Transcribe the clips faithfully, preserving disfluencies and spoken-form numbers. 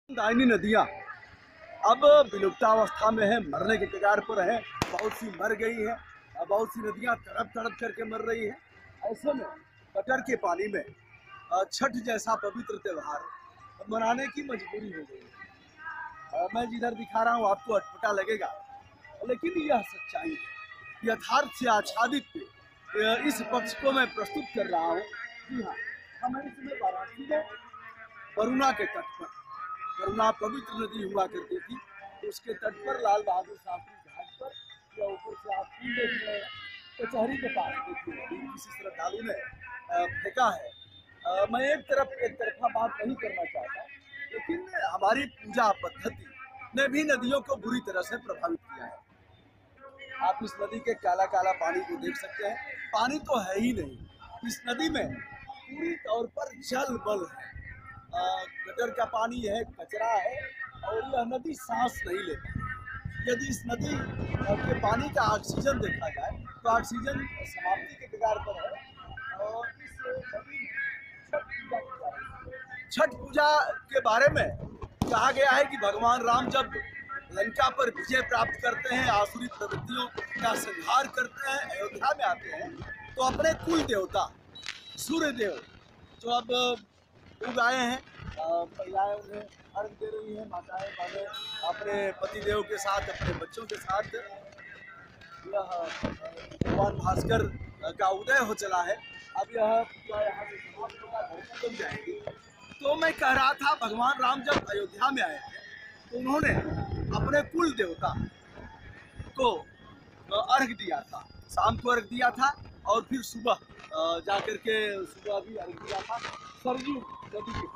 दायनी नदियाँ अब विलुप्तावस्था में है, मरने के कगार पर है। बहुत सी मर गई हैं, बहुत सी नदियाँ तड़प तड़प करके मर रही हैं। ऐसे में कटर के पानी में छठ जैसा पवित्र त्योहार मनाने की मजबूरी हो गई है। मैं जिधर दिखा रहा हूँ आपको अटपटा लगेगा, लेकिन यह सच्चाई है। यथार्थ से आच्छादित इस पक्ष को मैं प्रस्तुत कर रहा हूँ। जी हाँ, हम इस समय वाराणसी में वरुणा के तट पर, वरुणा पवित्र नदी हुआ करती थी, उसके तट पर लाल बहादुर शास्त्री घाट पर या ऊपर से आप फूल देख रहे हैं कचहरी के पास देखिए किसी श्रद्धालु ने फेंका है। आ, मैं एक तरफ एक तरफा बात नहीं करना चाहता, लेकिन हमारी पूजा पद्धति ने भी नदियों को बुरी तरह से प्रभावित किया है। आप इस नदी के काला काला पानी को देख सकते हैं। पानी तो है ही नहीं, इस नदी में पूरी तौर पर जल बल है। गटर का पानी है, कचरा है, और यह नदी सांस नहीं लेती। यदि इस नदी के पानी का ऑक्सीजन देखा जाए तो ऑक्सीजन समाप्ति के कगार पर है। और इस नदी छठ पूजा की जा रही है। छठ पूजा के बारे में कहा गया है कि भगवान राम जब लंका पर विजय प्राप्त करते हैं, आसुरी प्रवृत्तियों का संहार करते हैं, अयोध्या में आते हैं, तो अपने कुल देवता सूर्य देव जो अब उग आए हैं, महिलाएं उन्हें अर्घ दे रही हैं, माताएं बहनें अपने पतिदेव के साथ, अपने बच्चों के साथ। यह भगवान भास्कर का उदय हो चला है। अब यह पूजा यहाँ से समाप्त होगा, धरती बन जाएगी। तो मैं कह रहा था, भगवान राम जब अयोध्या में आए थे तो उन्होंने अपने कुल देवता को अर्घ दिया था, शाम को अर्घ दिया था, और फिर सुबह जाकर के सुबह भी अर्घ दिया था सरयू नदी के।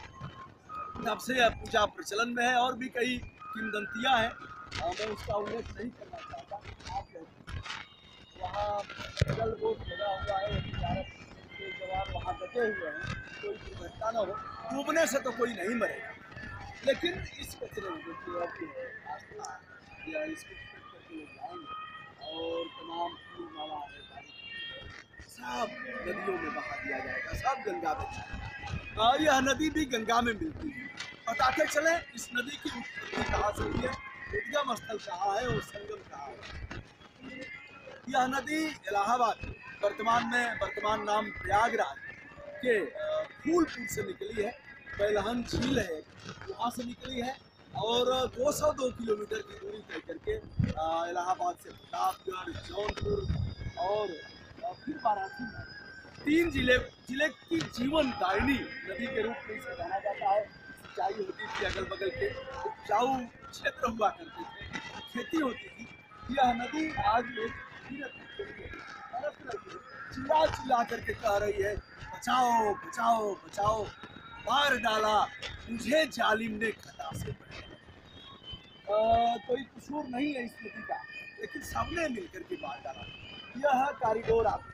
तब से यह पूजा प्रचलन में है, और भी कई किंवदंतियां हैं, मैं उसका उल्लेख नहीं करना चाहता। वहाँ जल बोट लगा हुआ है, के जवान वहाँ डटे हुए हैं, कोई दुर्घटना न हो। डूबने से तो कोई नहीं मरेगा, लेकिन इस कचरे में देखिए या इसको जाएंगे और तमाम फूल माला सब नदियों में बहा दिया जाएगा, सब गंगा में जाएगा। यह नदी भी गंगा में मिलती है। बताते चले इस नदी की उत्पत्ति कहाँ से हुई है, उद्गम स्थल कहाँ है और संगम कहाँ है। यह नदी इलाहाबाद वर्तमान में वर्तमान नाम प्रयागराज के फूलपुर से निकली है। बेलहन झील है, वहाँ से निकली है, और दो सौ दो किलोमीटर की दूरी तय करके इलाहाबाद से प्रतापगढ़, जौनपुर और फिर वाराणसी में तीन जिले जिले की जीवन दायिनी नदी के रूप में इसे जाना जाता है। सिंचाई होती थी, अगल बगल के उपजाऊ क्षेत्र हुआ करते थे, खेती होती थी। यह नदी आज लोग चिल्ला चिल्ला करके कह रही है, बचाओ बचाओ बचाओ, मार डाला मुझे जालिम ने खता से। कोई कसूर नहीं है इस नदी का, लेकिन सबने मिलकर के मार डाला। यह कॉरिडोर आपके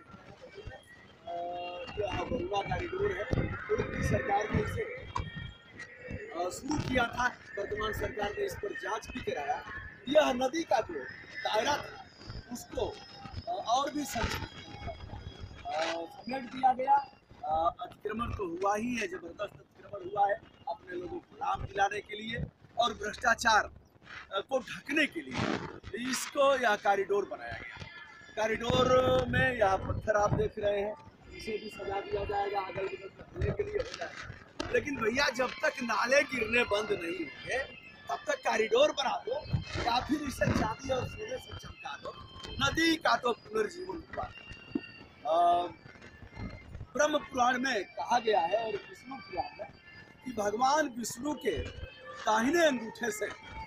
यह वरुणा कॉरिडोर है, पूर्व सरकार ने इसे शुरू किया था, वर्तमान सरकार ने इस पर जांच भी कराया। यह नदी का जो दायरा था उसको और भी समेट दिया गया। अतिक्रमण तो हुआ ही है, जबरदस्त अतिक्रमण हुआ है अपने लोगों को लाभ दिलाने के लिए और भ्रष्टाचार को ढकने के लिए इसको यह कॉरिडोर बनाया गया। कॉरिडोर में यह पत्थर आप देख रहे हैं, इसे भी सजा दिया जाएगा, अगल बगल रखने के लिए हो जाएगा। लेकिन भैया जब तक नाले गिरने बंद नहीं होंगे तब तक कॉरिडोर बना दो या फिर इसे चांदी और सोने से चमका दो। नदी का तो पुनर्जीवन हुआ। ब्रह्म पुराण में कहा गया है और विष्णु पुराण में कि भगवान विष्णु के दाहिने अंगूठे से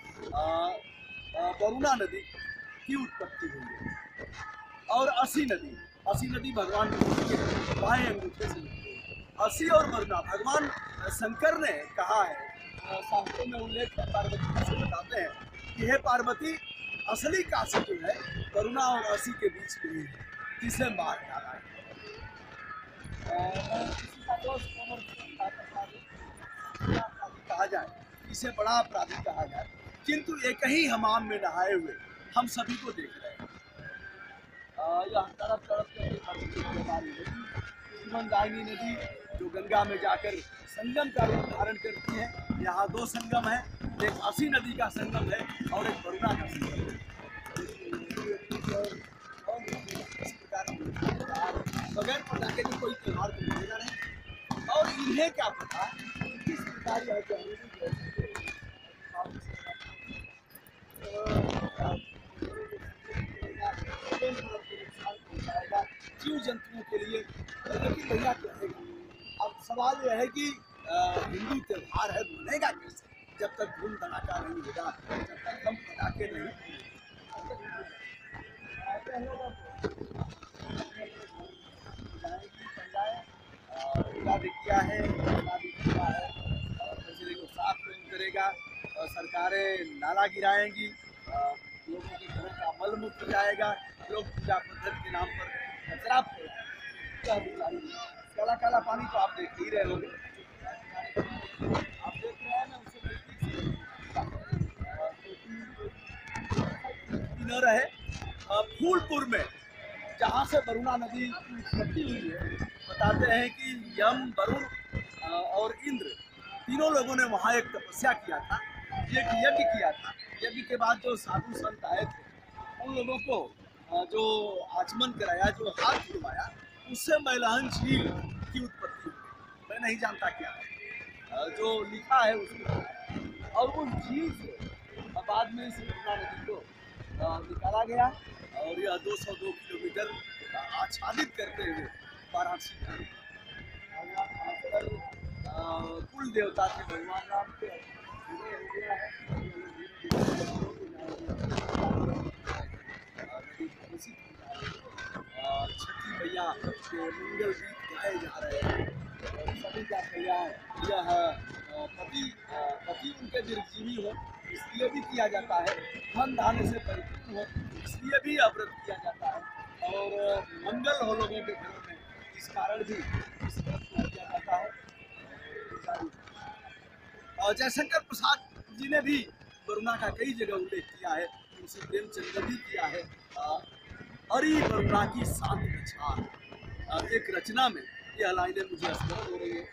वरुणा नदी की उत्पत्ति हुई है, और असी नदी असी नदी भगवान विष्णु के बाएं अंगूठे से निकली। असी और वरुणा भगवान शंकर ने कहा है, शास्त्रों में उल्लेख है, पार्वती से बताते हैं कि हे पार्वती, असली काशी जो है वरुणा और असी के बीच में है, जिसे मार डाला है। कहा जाए, इसे बड़ा अपराधी कहा जाए, किंतु एक ही हमाम में नहाए हुए हम सभी को देख रहे हैं। यह तरफ तरफ सुमनदायिनी नदी जो गंगा में जाकर संगम का रूप धारण करती है। यहाँ दो संगम है, एक हसी नदी का संगम है और एक वरुणा का संगम है। बगैर पटाखे के कोई त्योहार तो मिलेगा नहीं। और इन्हें क्या पता किस प्रकार यह जीव जंतुओं के लिए, लेकिन भैया कहेगा। अब सवाल यह है कि हिंदू त्योहार है, मनेगा कैसे जब तक धूम धमाका नहीं होगा, जब तक हम पटाखे नहीं भी किया है, भी किया है और कचरे को साफ कौन करेगा। और सरकारें नाला गिराएंगी, लोगों के घरों का मल मुक्त जाएगा, लोग पूजा पद्धति के नाम पर कचरा फैलाएंगे। काला काला पानी तो आप देख ही रहे होंगे, आप देख रहे हैं ना, उससे न रहे। फूलपुर में जहाँ से वरुणा नदी की उत्पत्ति हुई है, बताते हैं कि यम, वरुण और इंद्र तीनों लोगों ने वहाँ एक तपस्या किया था, एक यज्ञ किया था। यज्ञ के बाद जो साधु संत आए थे, उन लोगों को जो आचमन कराया, जो हाथ धुलवाया, उससे मैलहन झील की उत्पत्ति हुई। मैं नहीं जानता क्या है, जो लिखा है उसको। और उस झील से बाद में इस वरुणा नदी को निकाला गया और यह दो सौ दो किलोमीटर आच्छादित करते हुए वाराणसी कुल देवता थे भगवान राम के छठी मैया के मंगल गीत गाए जा रहे हैं। सभी का कल्याण, यह पति पति उनके दीर्घजीवी हो इसलिए भी किया जाता है, धन धान्य से परिपूर्ण हो इसलिए भी व्रत किया जाता है, और मंगल हो लोगों के घरों में इस कारण भी इस व्रत को किया जाता है। जयशंकर प्रसाद जी ने भी वरुणा का कई जगह उल्लेख किया है, उनसे प्रेमचंद भी किया है। अरी वरुणा की शांत पछाड़, एक रचना में यह लाइनें मुझे स्मरण हो रही है।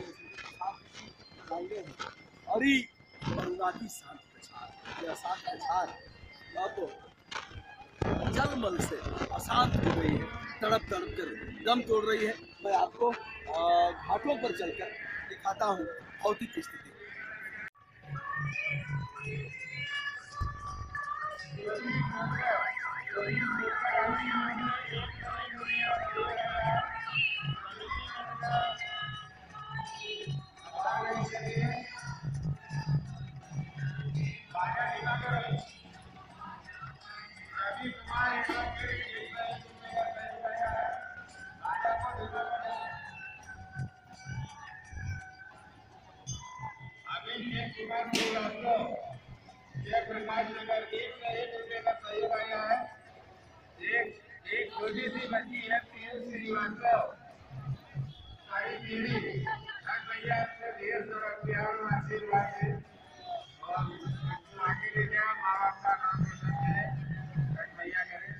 अरी वरुणा की शांत पछाड़, यह शांत पछाड़ अब जलमल से अशांत हो गई है, तड़प तड़प कर दम तोड़ रही है। मैं आपको घाटों पर चलकर दिखाता हूँ भौतिक स्थिति। प्रकाश नगर एक से एक रुपये का सहयोग आया है। एक एक छोटी सी बच्ची है श्रीवास्तव भैया से ढेर सारा प्यार और आशीर्वाद है और आगे ले जाए, माँ बाप का नाम रोशन करे, भैया करे।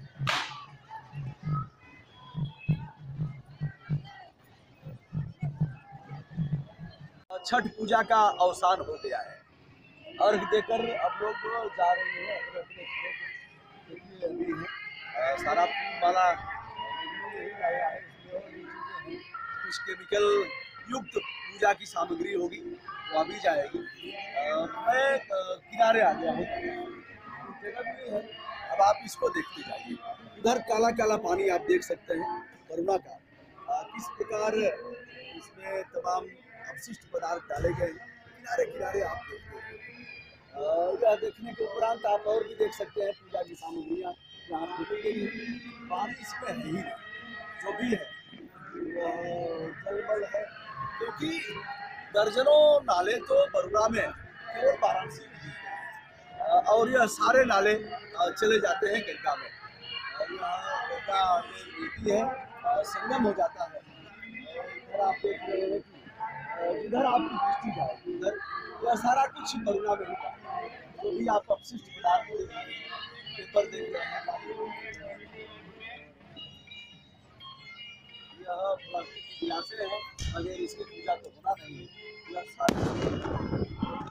छठ पूजा का अवसान हो गया है, अर्घ देकर अब लोग जा रहे हैं अपने अपने अभी है सारा फूल माला लाया है, कुछ केमिकल युक्त पूजा की सामग्री होगी वो अभी जाएगी। मैं किनारे आ गया हूँ, जगह भी है, अब आप इसको देखते जाइए। इधर काला काला पानी आप देख सकते हैं वरुणा का, किस प्रकार इसमें तमाम अपशिष्ट पदार्थ डाले गए हैं। किनारे किनारे आप देखते हैं, यह देखने के उपरांत आप और भी देख सकते हैं पूजा की सामग्रियाँ यहाँ फेंकी गई है। पानी इसमें है ही नहीं, जो भी है वह जलमल है, क्योंकि दर्जनों नाले तो वरुणा में केवल वाराणसी में, और यह सारे नाले चले जाते हैं गंगा में, और यहाँ गंगा में मिलती है, संगम हो जाता है। इधर आप देख रहे हैं कि जिधर आपकी दृष्टि जाए उधर यह सारा कुछ वरुणा में होगा। जो भी आप अपशिष्ट पदार्थ देख रहे हैं, पेपर देख रहे हैं, यह प्लास्टिक की गिलासें हैं, मगर इसकी पूजा तो होना नहीं है। यह सारी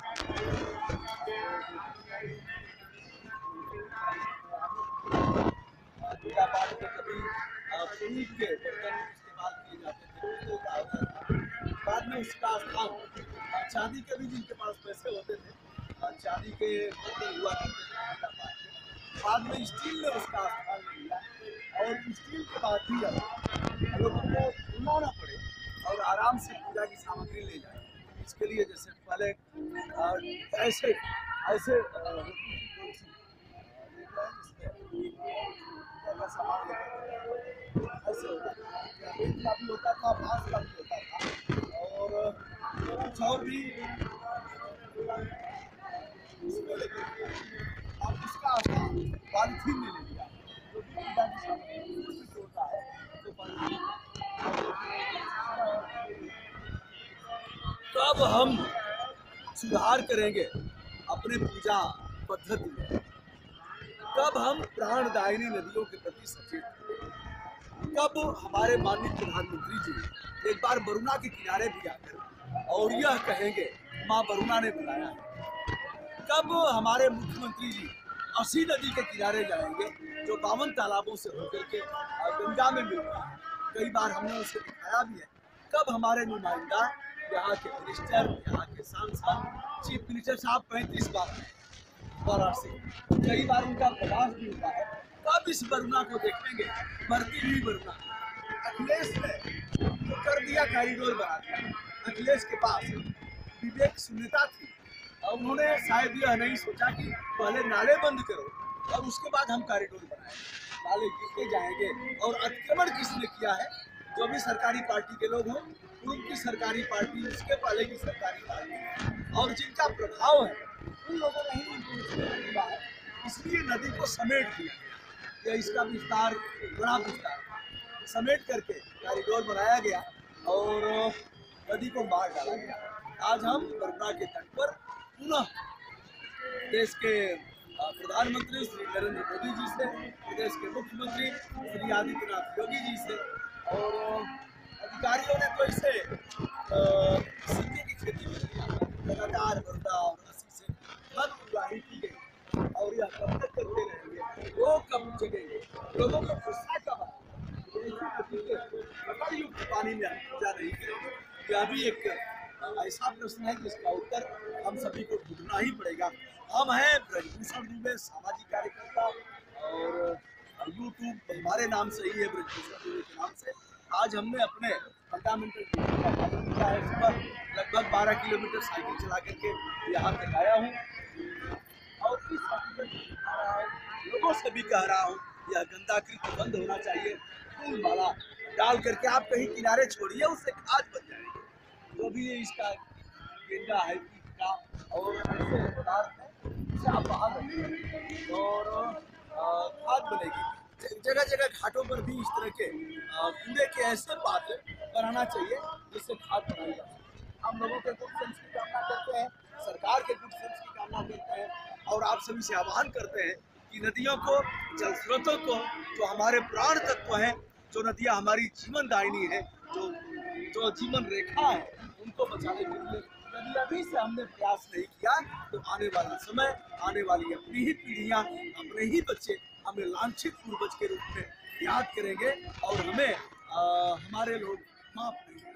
पूजा पाठ में कभी फ्रूट के बर्तन इस्तेमाल किए जाते थे, उसको कहा जाता था। बाद में उसका स्थान अ, चांदी के भी जिनके पास पैसे होते थे, अ, चांदी के बर्तन हुआ करते थे पूजा पाठ के। बाद में स्टील ने उसका स्थान ले लिया और स्टील के बाद भी अब लोगों को भूलना ना पड़े और आराम से पूजा की सामग्री ले जाए। इसके लिए जैसे पहले अ, ऐसे ऐसे अ, होती थी जिसमें पूजा का सामान लेकर ऐसे होता था, रेत का भी होता था, बांस का भी होता था और कुछ और भी उसमें लेकर अब उसका पॉलीथीन ने ले लिया, जो कि पूजा की सामग्री दूषित होता है, तो पॉलीथीन तो अब हम सुधार करेंगे अपने पूजा पद्धति में, कब हम प्राणदायिनी नदियों के प्रति सचेत होंगे, कब हमारे माननीय प्रधानमंत्री जी एक बार वरुणा के किनारे भी आकर और यह कहेंगे माँ वरुणा ने बुलाया है, कब हमारे मुख्यमंत्री जी अस्सी नदी के किनारे जाएंगे जो बावन तालाबों से होकर के गंगा में मिलता है, कई बार हमने उसे दिखाया भी है, कब हमारे नुमाइंदा यहाँ के मिनिस्टर, यहाँ के सांसद, चीफ मिनिस्टर साहब पैंतीस बार वाराणसी, कई बार उनका प्रवास भी हुआ है, कब इस वरुणा को देखेंगे, मरती हुई वरुणा। अखिलेश ने जो कर दिया कॉरिडोर बना दिया, अखिलेश के पास विवेक शून्यता थी और उन्होंने शायद यह नहीं सोचा कि पहले नाले बंद करो और उसके बाद हम कॉरिडोर बनाएं, नाले गिरते जाएंगे। और अतिक्रमण किसने किया है, जो भी सरकारी पार्टी के लोग हों, पूर्व की सरकारी पार्टी, उसके पहले की सरकारी पार्टी और जिनका प्रभाव है उन लोगों ने ही इनको किया है, इसलिए नदी को समेट दिया गया। इसका विस्तार, बड़ा विस्तार समेट करके कॉरिडोर बनाया गया और नदी को मार डाला गया। आज हम वरुणा के तट पर पुनः देश के प्रधानमंत्री श्री नरेंद्र मोदी जी से, प्रदेश के मुख्यमंत्री श्री आदित्यनाथ योगी जी से और अधिकारियों ने तो इसे सिक्के की खेती में किया, लगातार वरुणा और अस्सी से हद उगाही की गई और यह कब तक करते रहेंगे, वो कब जगेंगे, लोगों को गुस्सा कब आएगा, युक्त पानी में पूजा नहीं करेंगे। यह भी एक ऐसा प्रश्न है जिसका उत्तर हम सभी को ढूंढना ही पड़ेगा। हम हैं ब्रजभूषण दुबे, सामाजिक कार्यकर्ता और यूट्यूब हमारे नाम से ही है, ब्रजभूषण दुबे के नाम से। आज हमने अपने फंडामेंटल ड्यूटी का पालन किया है। सुबह लगभग बारह किलोमीटर साइकिल चला करके यहाँ तक आया हूँ और इस लोगों से भी कह रहा हूँ यह गंदा कृत्य बंद होना चाहिए। फूल माला डाल करके आप कहीं किनारे छोड़िए, उससे खाद बन जाएगी। जो भी ये इसका गेंदा है का और ऐसे पदार्थ है इसे आप बाहर रखिए और खाद बनेगी। जगह जगह घाटों पर भी इस तरह के कूड़े के ऐसे पात्र बनाना चाहिए जिससे खाद बनाई जा सके। हम लोगों के गुड सेंस की कामना करते हैं, सरकार के गुड सेंस की कामना करते हैं और आप सभी से आह्वान करते हैं कि नदियों को, जल स्रोतों को, जो हमारे प्राण तत्व हैं, जो नदियाँ हमारी जीवन दायिनी है, जो जो जीवन रेखा है, उनको बचाने के लिए यदि अभी से हमने प्रयास नहीं किया तो आने वाला समय, आने वाली अपनी ही पीढ़ियाँ, अपने ही बच्चे हमें लांछित पूर्वज के रूप में याद करेंगे और हमें आ, हमारे लोग माफ नहीं